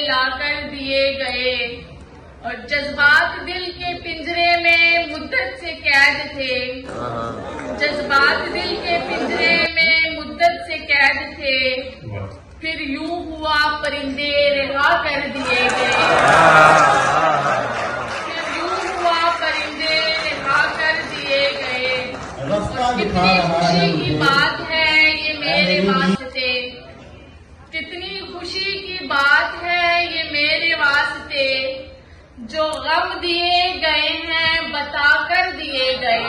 لا کر دیے گئے، اور جذبات دل کے پنجرے میں مدت سے قید تھے، جذبات دل کے پنجرے میں مدت سے قید تھے، پھر یوں ہوا پرندے رہا کر دیے گئے، پھر یوں ہوا پرندے رہا کر دیے گئے، کتنی خوشی کی بات ہے یہ میرے واسطے، کتنی خوشی کی بات ہے یہ میرے واسطے، جو غم دیے گئے ہیں بتا کر دیے گئے۔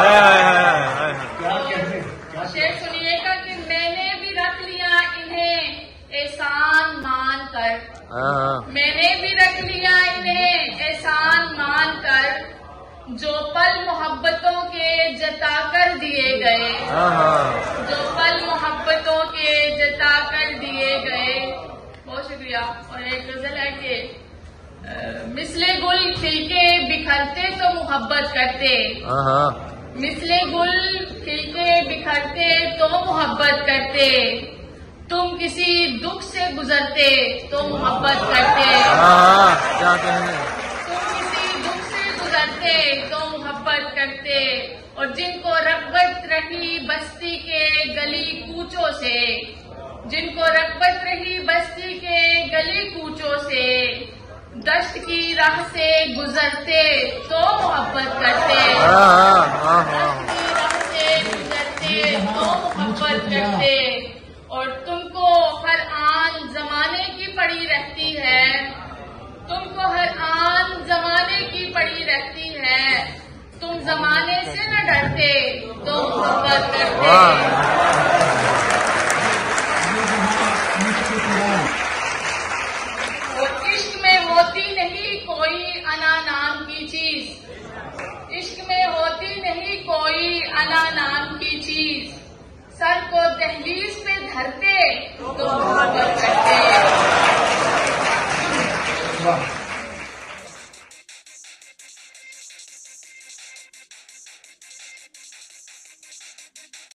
شعر سنیے گا کہ میں نے بھی رکھ لیا انہیں احسان مان کر، میں نے بھی رکھ لیا انہیں احسان مان کر، جو پل محبتوں کے جتا کر دیے گئے، جو پل محبتوں کے جتا کر دیے گئے۔ بہت شکریہ۔ اور ایک غزل ہے کہ مثل گل کھل کے بکھرتے تو محبت کرتے، مثل گل کھل کے بکھرتے تو محبت کرتے، تم کسی دکھ سے گزرتے تو محبت کرتے، تم کسی دکھ سے گزرتے تو محبت کرتے، اور جن کو رغبت رہی بستی کے گلی کوچوں سے، جن کو رغبت رہی بستی کے گلی کوچوں سے، دشت کی راہ سے گزرتے تو محبت کرتے، دشت کی راہ سے گزرتے تو محبت کرتے، اور تم کو ہر آن زمانے کی پڑی رہتی ہے، تم کو ہر آن زمانے کی پڑی رہتی ہے، تم زمانے سے نہ ڈرتے تو محبت کرتے۔ ہوتی نہیں کوئی انا نام کی چیز، عشق میں ہوتی نہیں کوئی انا نام کی چیز، سر کو دہلیز پہ دھرتے تو محبت کرتے۔